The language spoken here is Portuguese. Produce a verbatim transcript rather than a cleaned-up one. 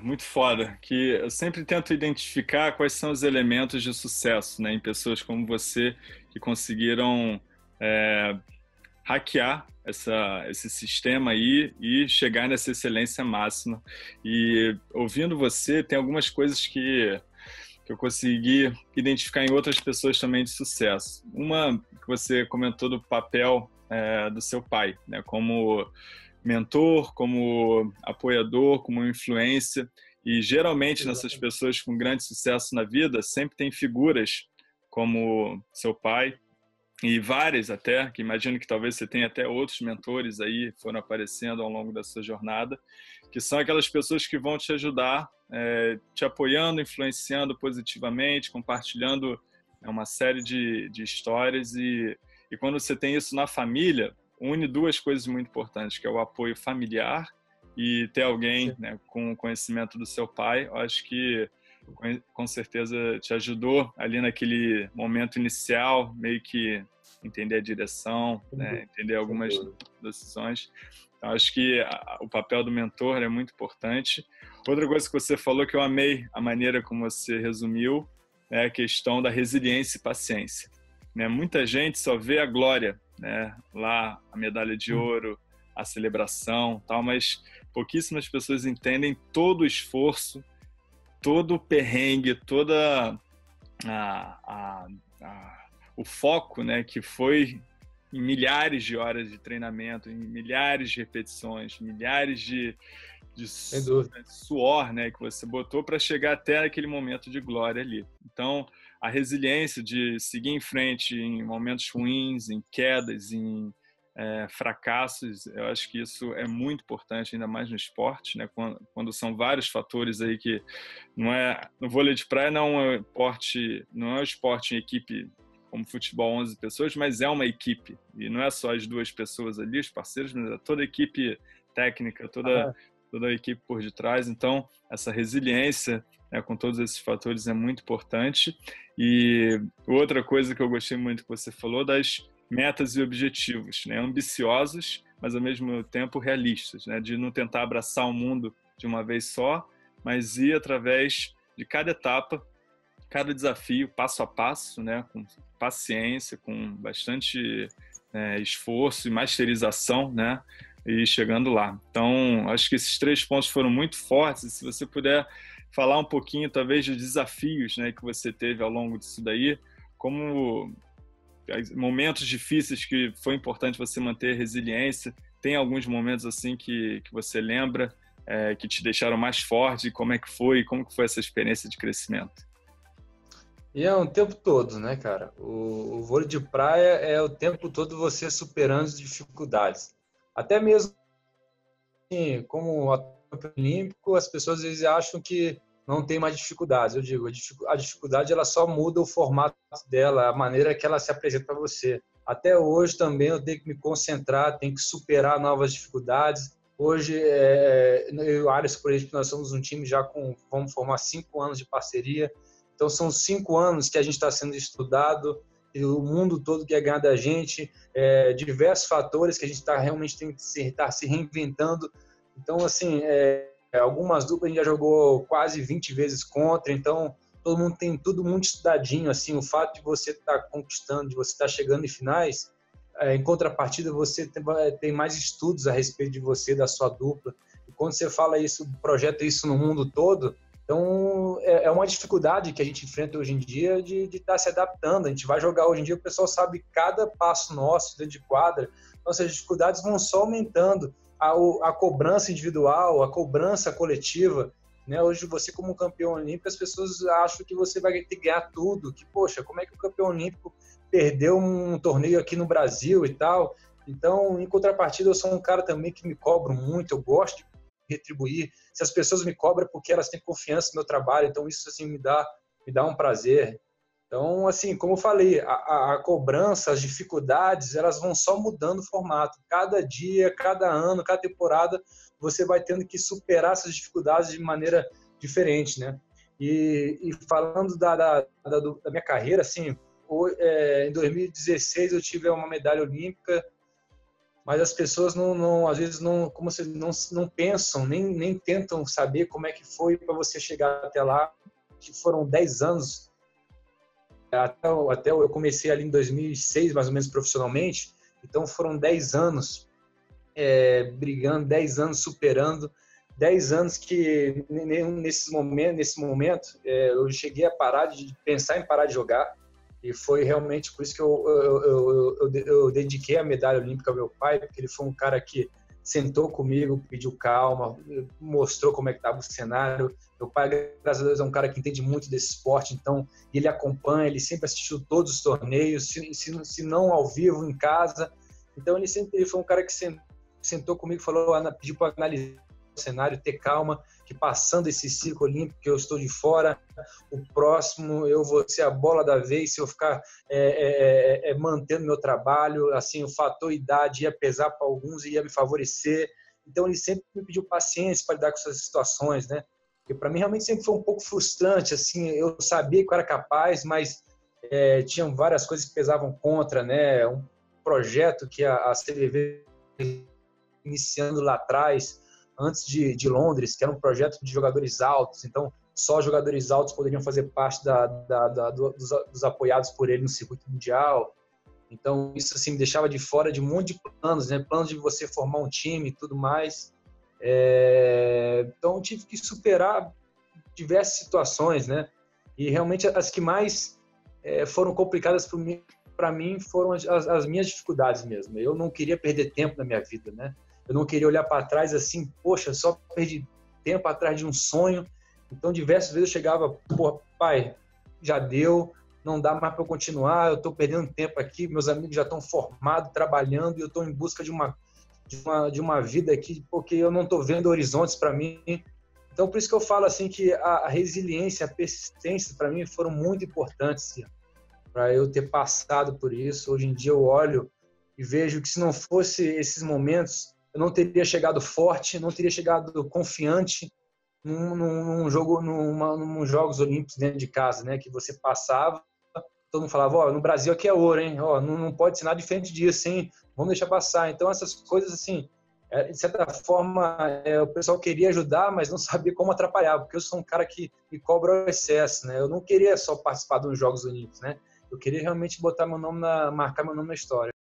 muito foda, que eu sempre tento identificar quais são os elementos de sucesso, né, em pessoas como você que conseguiram é, hackear essa, esse sistema aí e chegar nessa excelência máxima. E ouvindo você, tem algumas coisas que, que eu consegui identificar em outras pessoas também de sucesso. Uma que você comentou do papel é, do seu pai, né, como mentor, como apoiador, como influência. E geralmente nessas Exatamente. pessoas com grande sucesso na vida sempre tem figuras como seu pai e várias até, que imagino que talvez você tenha até outros mentores aí foram aparecendo ao longo da sua jornada, que são aquelas pessoas que vão te ajudar, é, te apoiando, influenciando positivamente, compartilhando uma série de, de histórias e, e quando você tem isso na família, une duas coisas muito importantes, que é o apoio familiar e ter alguém, Sim. né, com o conhecimento do seu pai. Eu acho que com certeza te ajudou ali naquele momento inicial, meio que entender a direção, Sem né, dúvida, entender sem algumas dúvida. decisões. Então, acho que a, o papel do mentor é muito importante. Outra coisa que você falou que eu amei a maneira como você resumiu é a questão da resiliência e paciência. Né? Muita gente só vê a glória, né? Lá a medalha de Hum. ouro, a celebração, tal, mas pouquíssimas pessoas entendem todo o esforço, todo o perrengue, toda a, a, a, o foco, né, que foi em milhares de horas de treinamento, em milhares de repetições, milhares de, de Sem dúvida. suor, né, que você botou para chegar até aquele momento de glória ali. Então, a resiliência de seguir em frente em momentos ruins, em quedas, em é, fracassos, eu acho que isso é muito importante, ainda mais no esporte, né? Quando, quando são vários fatores aí que não é, no vôlei de praia não é um esporte, não é um esporte em equipe como futebol, onze pessoas, mas é uma equipe e não é só as duas pessoas ali, os parceiros, mas é toda a equipe técnica, toda Ah, toda a equipe por detrás. Então, essa resiliência, né, com todos esses fatores é muito importante. E outra coisa que eu gostei muito que você falou das metas e objetivos, né, ambiciosos, mas ao mesmo tempo realistas, né, de não tentar abraçar o mundo de uma vez só, mas ir através de cada etapa, cada desafio, passo a passo, né, com paciência, com bastante é, esforço e masterização, né, e chegando lá. Então, acho que esses três pontos foram muito fortes. E se você puder falar um pouquinho, talvez, dos desafios, né, que você teve ao longo disso daí, como momentos difíceis que foi importante você manter a resiliência. Tem alguns momentos assim que, que você lembra, é, que te deixaram mais forte, como é que foi, como que foi essa experiência de crescimento? E é o tempo todo, né, cara? O, o vôlei de praia é o tempo todo você superando as dificuldades. Até mesmo assim, como atleta olímpico, as pessoas às vezes acham que não tem mais dificuldades. Eu digo, a dificuldade ela só muda o formato dela, a maneira que ela se apresenta para você. Até hoje também eu tenho que me concentrar, tenho que superar novas dificuldades. Hoje, é, eu e o Ares, por exemplo, nós somos um time já com, vamos formar cinco anos de parceria. Então, são cinco anos que a gente está sendo estudado, e o mundo todo quer ganhar da gente, é, diversos fatores que a gente está realmente tem que se, tá se reinventando. Então, assim, é, algumas duplas a gente já jogou quase vinte vezes contra, então todo mundo tem tudo muito estudadinho, assim, o fato de você estar tá conquistando, de você estar tá chegando em finais, é, em contrapartida você tem, tem mais estudos a respeito de você, da sua dupla, e quando você fala isso, projeta isso no mundo todo, então é, é uma dificuldade que a gente enfrenta hoje em dia de estar tá se adaptando. A gente vai jogar hoje em dia, o pessoal sabe cada passo nosso dentro de quadra, nossas dificuldades vão só aumentando, a, a cobrança individual, a cobrança coletiva, né? Hoje você como campeão olímpico, as pessoas acham que você vai ter que ganhar tudo, que poxa, como é que o campeão olímpico perdeu um torneio aqui no Brasil e tal. Então, em contrapartida, eu sou um cara também que me cobro muito, eu gosto de retribuir. Se as pessoas me cobram é porque elas têm confiança no meu trabalho, então isso assim me dá me dá um prazer. Então, assim, como eu falei, a, a, a cobrança, as dificuldades, elas vão só mudando o formato. Cada dia, cada ano, cada temporada, você vai tendo que superar essas dificuldades de maneira diferente, né? E, e falando da, da, da, da minha carreira, assim, o, é, em dois mil e dezesseis eu tive uma medalha olímpica mas as pessoas não, não às vezes não, como se não, não pensam, nem, nem tentam saber como é que foi para você chegar até lá, que foram dez anos, até, até eu comecei ali em dois mil e seis, mais ou menos profissionalmente, então foram dez anos é, brigando, dez anos superando, dez anos que nesse momento, nesse momento é, eu cheguei a parar de pensar em parar de jogar. E foi realmente por isso que eu, eu, eu, eu, eu dediquei a medalha olímpica ao meu pai, porque ele foi um cara que sentou comigo, pediu calma, mostrou como é que estava o cenário. Meu pai, graças a Deus, é um cara que entende muito desse esporte, então ele acompanha, ele sempre assistiu todos os torneios, se, se, se não ao vivo, em casa. Então ele sempre ele foi um cara que sentou comigo e falou, pediu para analisar o cenário, ter calma, que passando esse ciclo olímpico, que eu estou de fora, o próximo eu vou ser a bola da vez, se eu ficar é, é, é, mantendo meu trabalho, assim, o fator idade ia pesar para alguns e ia me favorecer. Então ele sempre me pediu paciência para lidar com essas situações, né? Porque para mim realmente sempre foi um pouco frustrante, assim, eu sabia que eu era capaz, mas é, tinham várias coisas que pesavam contra, né? Um projeto que a, a C B V iniciando lá atrás, antes de, de Londres, que era um projeto de jogadores altos, então só jogadores altos poderiam fazer parte da, da, da, dos, dos apoiados por ele no circuito mundial. Então isso assim me deixava de fora de um monte de planos, né? Planos de você formar um time e tudo mais. É... Então eu tive que superar diversas situações, né? E realmente as que mais é, foram complicadas para mim, para mim foram as, as minhas dificuldades mesmo. Eu não queria perder tempo na minha vida, né? Eu não queria olhar para trás assim, poxa, só perdi tempo atrás de um sonho. Então, diversas vezes eu chegava, pô, pai, já deu, não dá mais para eu continuar, eu estou perdendo tempo aqui, meus amigos já estão formados, trabalhando, e eu estou em busca de uma, de uma, de uma vida aqui, porque eu não estou vendo horizontes para mim. Então, por isso que eu falo assim que a, a resiliência, a persistência, para mim, foram muito importantes, para eu ter passado por isso. Hoje em dia eu olho e vejo que se não fosse esses momentos, eu não teria chegado forte, não teria chegado confiante num, num jogo, numa, num Jogos Olímpicos dentro de casa, né? Que você passava, todo mundo falava, ó, no Brasil aqui é ouro, hein? Ó, não, não pode ser nada diferente disso, hein? Vamos deixar passar. Então essas coisas assim, de certa forma, é, o pessoal queria ajudar, mas não sabia como atrapalhar, porque eu sou um cara que me cobra o excesso, né? Eu não queria só participar dos Jogos Olímpicos, né? Eu queria realmente botar meu nome na, marcar meu nome na história.